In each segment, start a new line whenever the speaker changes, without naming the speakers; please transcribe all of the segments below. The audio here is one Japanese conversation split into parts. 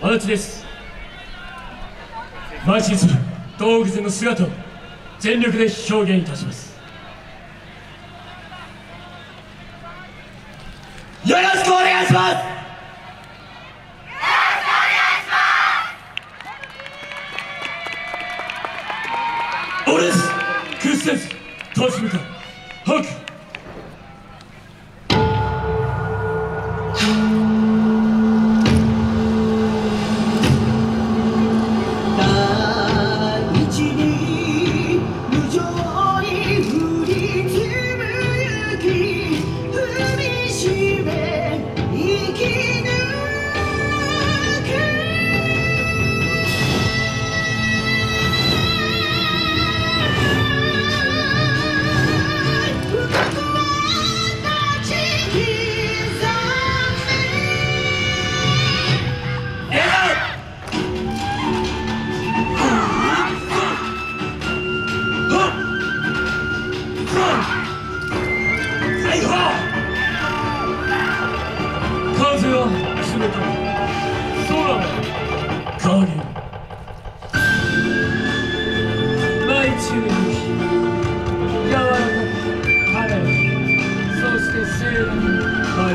足立です。邁進する東北勢の姿を全力で表現いたします。よろしくお願いします。俺です。屈せず立ち向かう白風は冷たい、空は影、舞中に柔らかく晴れ、そして聖なる太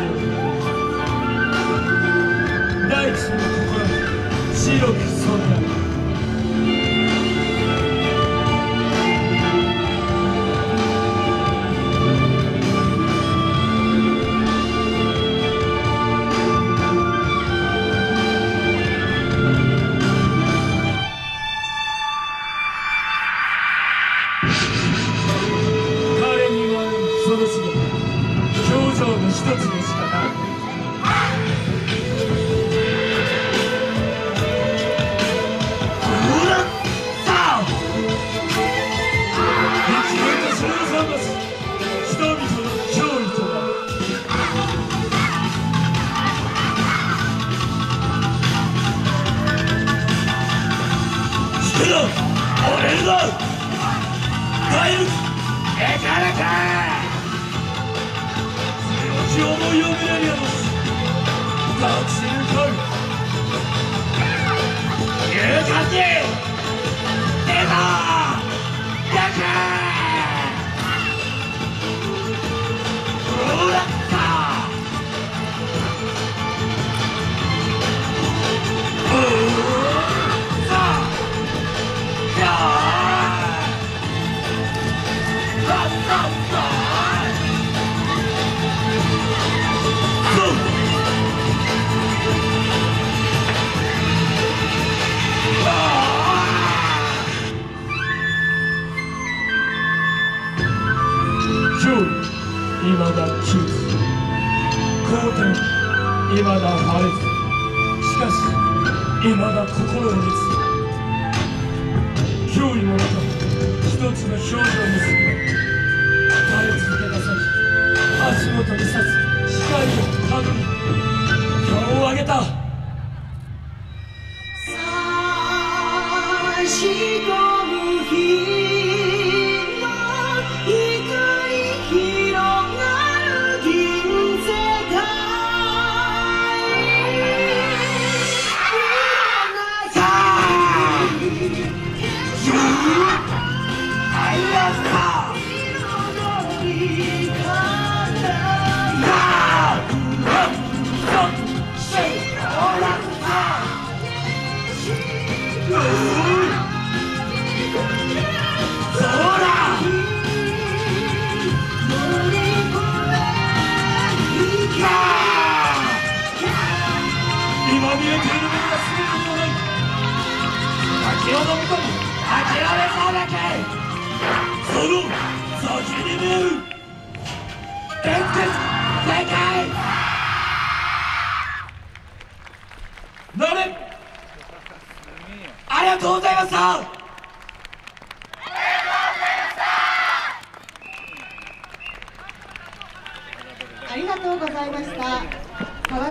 陽、大地の心に白く染める。彼にはその姿、表情の一つでしかない。生き抜いたその桟橋、人々の脅威となる。引けろ、折れるぞ大陸、エカレカ強き思いを胸に宿す立ち向かう勇敢に出ろ焼けほらったいまだ窮地、好天いまだ晴れず、しかしいまだ心を見つめ、脅威の中一つの表情にする垂れ続けた先、足元に差す光をたどり顔を上げた。差し込む日今見えているものが全てではない。先ほど見込み諦めそうだけその先に見える現実世界なれ。ありがとうございました。
ありがとうございました。